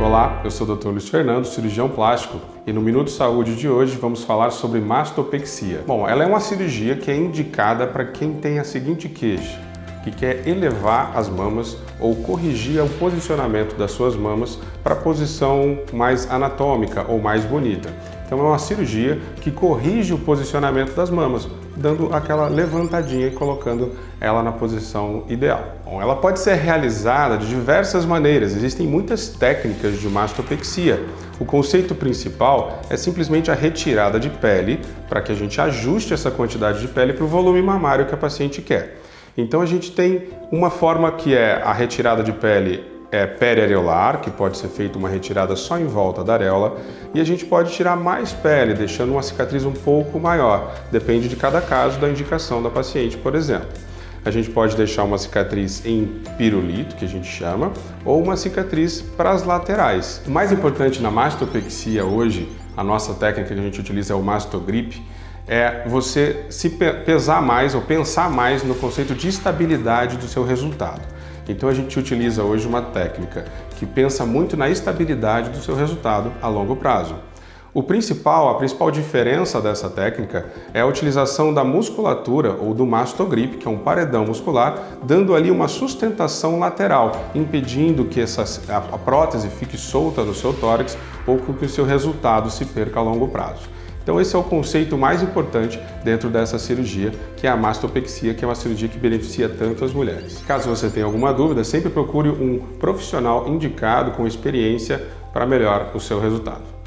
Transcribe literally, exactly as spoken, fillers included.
Olá, eu sou o doutor Luiz Fernando, cirurgião plástico, e no Minuto Saúde de hoje vamos falar sobre mastopexia. Bom, ela é uma cirurgia que é indicada para quem tem a seguinte queixa, que quer elevar as mamas ou corrigir o posicionamento das suas mamas para a posição mais anatômica ou mais bonita. Então é uma cirurgia que corrige o posicionamento das mamas, dando aquela levantadinha e colocando ela na posição ideal. Bom, ela pode ser realizada de diversas maneiras, existem muitas técnicas de mastopexia. O conceito principal é simplesmente a retirada de pele, para que a gente ajuste essa quantidade de pele para o volume mamário que a paciente quer. Então a gente tem uma forma que é a retirada de pele é periareolar, que pode ser feita uma retirada só em volta da areola, e a gente pode tirar mais pele, deixando uma cicatriz um pouco maior, depende de cada caso da indicação da paciente, por exemplo. A gente pode deixar uma cicatriz em pirulito, que a gente chama, ou uma cicatriz para as laterais. O mais importante na mastopexia hoje, a nossa técnica que a gente utiliza é o mastogrip, é você se pesar mais ou pensar mais no conceito de estabilidade do seu resultado. Então a gente utiliza hoje uma técnica que pensa muito na estabilidade do seu resultado a longo prazo. O principal, a principal diferença dessa técnica é a utilização da musculatura ou do mastogrip, que é um paredão muscular, dando ali uma sustentação lateral, impedindo que essa, a prótese fique solta no seu tórax ou que o seu resultado se perca a longo prazo. Então esse é o conceito mais importante dentro dessa cirurgia, que é a mastopexia, que é uma cirurgia que beneficia tanto as mulheres. Caso você tenha alguma dúvida, sempre procure um profissional indicado com experiência para melhorar o seu resultado.